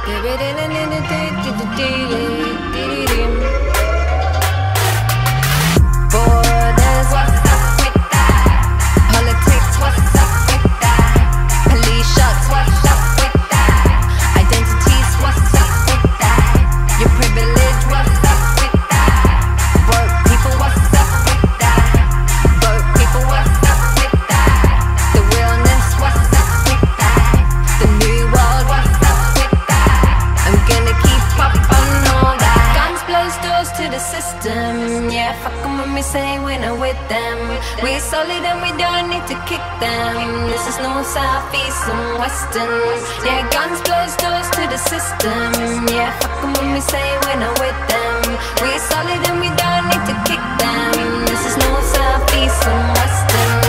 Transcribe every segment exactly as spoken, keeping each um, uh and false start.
Borders, what's up with that? Politics, what's up with that? Police shots, what's up with that? Identities, what's up with that? Your privilege, what's up with that? Broke people, what's up with that? Broke people, what's up with that? The realness, what's up with that? The new world, what's up with that? I'm gonna keep up on all that. Guns blows doors to the system. Yeah, fuck 'em when we say we're not with them. We're solid and we don't need to kick them. This is north, south, east and western. Yeah, guns blows doors to the system. Yeah, fuck 'em when we say we're not with them. We're solid and we don't need to kick them. This is north, south, east and western.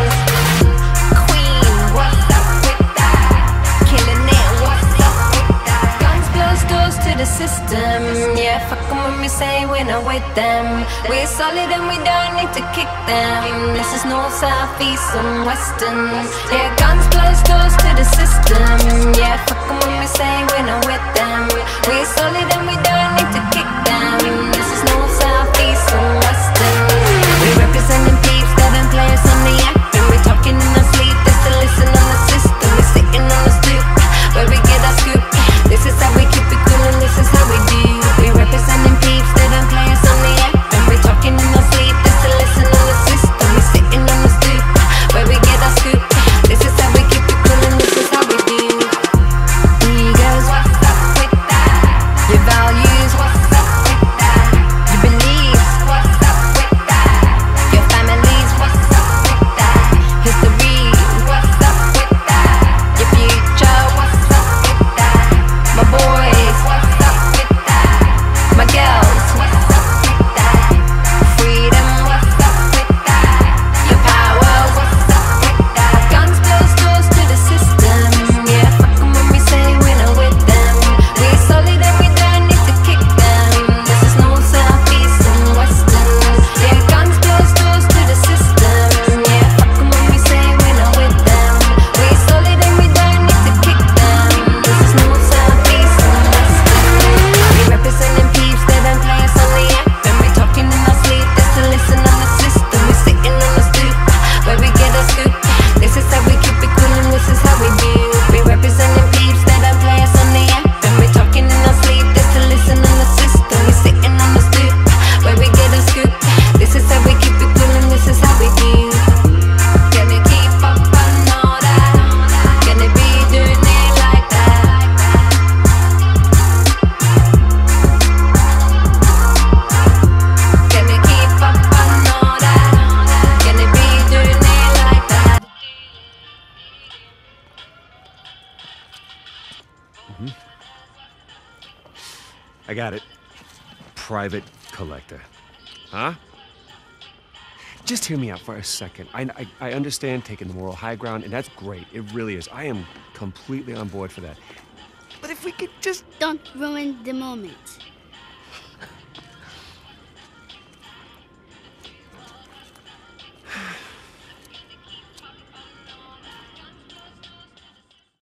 Queen, what's up with that? Killing it, what's up with that? Guns blows doors to the system. Yeah, fuck 'em when we say we're not with them. We're solid and we don't need to kick them. This is north, south, east and western. Yeah, guns blows doors to the system. Yeah, fuck 'em when we say we're not with them. We're solid and we don't need to kick them. This is north, south, east and western. We're representing peeps that don't play us on the act. And we're talking in our sleep, they still listen on the system. We're sitting on the stoop, where we get our scoop. This is how we keep it cool and this is how we do. We're representing peeps that don't play us on the act. And we're talking in our sleep, they still listen on the system. We're sitting on the stoop, where we get our scoop. This is how we keep it cool and this is how we do. Egos, what's up with that? Your values, what's up with that? Your beliefs, what's up with that? Your families, what's up with that? History, what's up with that? Your future, what's up with that? My boys, what's up with that? My girls, what's up with that? Freedom, what's up with that? Your power, what's up with that? Guns blows doors to the system. Yeah, fuck 'em when we say we're not with them. We're solid and we don't need to kick them. This is north, south, east and western. Yeah, guns blows doors to the system. Yeah, fuck 'em when we say we're not with them. We're solid and we don't need to kick them. This is north, south, east and western. We representing peeps that don't play us on the act. And we're talking in our sleep, they still listen on the system. We're sitting on the stoop, where we get our scoop. This is how we keep it cool and this is how we do. We representing peeps that don't play us on the act. And we're talking in our sleep, they still listen on the system. We're sitting on the stoop, where we get our scoop. This is how we keep it cool and this is how we do. Gonna keep up on all that. Gonna be doing it like that. Gonna keep up on all that. Gonna be doing it like that. I got it. Private collector. Huh? Just hear me out for a second. I, I, I understand taking the moral high ground, and that's great. It really is. I am completely on board for that. But if we could just... Don't ruin the moment.